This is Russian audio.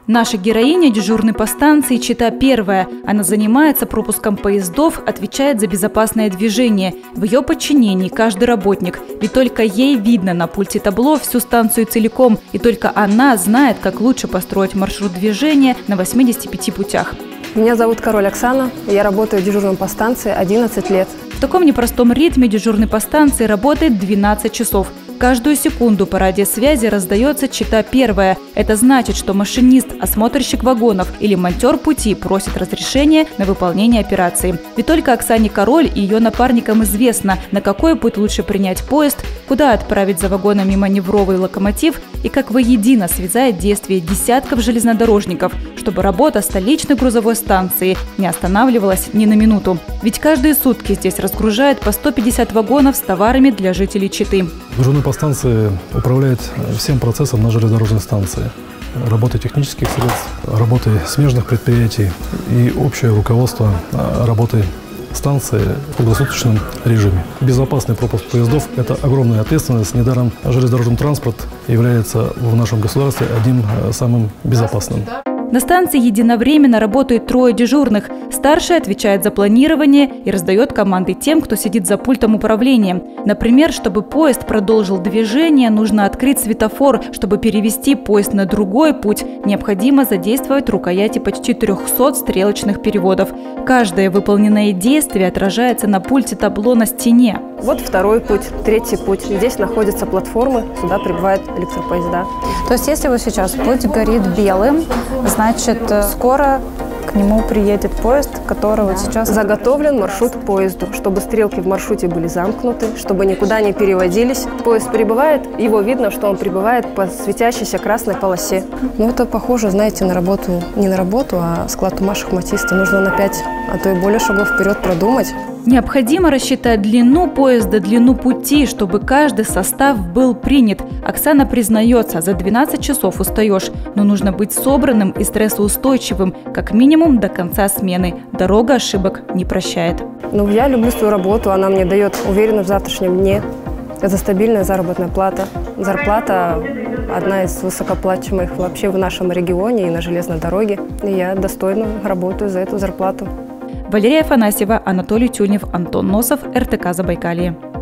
Наша героиня – дежурный по станции Чита-1. Она занимается пропуском поездов, отвечает за безопасное движение. В ее подчинении каждый работник. Ведь только ей видно на пульте табло всю станцию целиком. И только она знает, как лучше построить маршрут движения на 85 путях. Меня зовут Король Оксана. Я работаю дежурным по станции 11 лет. В таком непростом ритме дежурный по станции работает 12 часов. Каждую секунду по радиосвязи раздается Чита-1. Это значит, что машинист, осмотрщик вагонов или монтер пути просит разрешения на выполнение операции. Ведь только Оксане Король и ее напарникам известно, на какой путь лучше принять поезд, куда отправить за вагонами маневровый локомотив и как воедино связать действия десятков железнодорожников, чтобы работа столичной грузовой станции не останавливалась ни на минуту. Ведь каждые сутки здесь разгружают по 150 вагонов с товарами для жителей Читы. Дежурный по станции управляет всем процессом на железнодорожной станции. Работой технических средств, работой смежных предприятий и общее руководство работой станции в круглосуточном режиме. Безопасный пропуск поездов – это огромная ответственность. Недаром железнодорожный транспорт является в нашем государстве одним самым безопасным. На станции единовременно работают 3 дежурных. Старший отвечает за планирование и раздает команды тем, кто сидит за пультом управления. Например, чтобы поезд продолжил движение, нужно открыть светофор. Чтобы перевести поезд на другой путь, необходимо задействовать рукояти почти 300 стрелочных переводов. Каждое выполненное действие отражается на пульте табло на стене. Вот 2-й путь, 3-й путь. Здесь находятся платформы, сюда прибывают электропоезда. То есть, если вот сейчас путь горит белым, значит, скоро к нему приедет поезд, который вот сейчас… Заготовлен маршрут к поезду, чтобы стрелки в маршруте были замкнуты, чтобы никуда не переводились. Поезд прибывает, его видно, что он прибывает по светящейся красной полосе. Ну, это похоже, знаете, на работу, не на работу, а склад ума шахматиста. Нужно на 5, а то и более шагов вперед продумать. Необходимо рассчитать длину поезда, длину пути, чтобы каждый состав был принят. Оксана признается, за 12 часов устаешь, но нужно быть собранным и стрессоустойчивым, как минимум до конца смены. Дорога ошибок не прощает. Ну, я люблю свою работу, она мне дает уверенность в завтрашнем дне. Это стабильная заработная плата. Зарплата одна из высокооплачиваемых вообще в нашем регионе и на железной дороге. И я достойно работаю за эту зарплату. Валерия Афанасьева, Анатолий Тюнев, Антон Носов, РТК Забайкалье.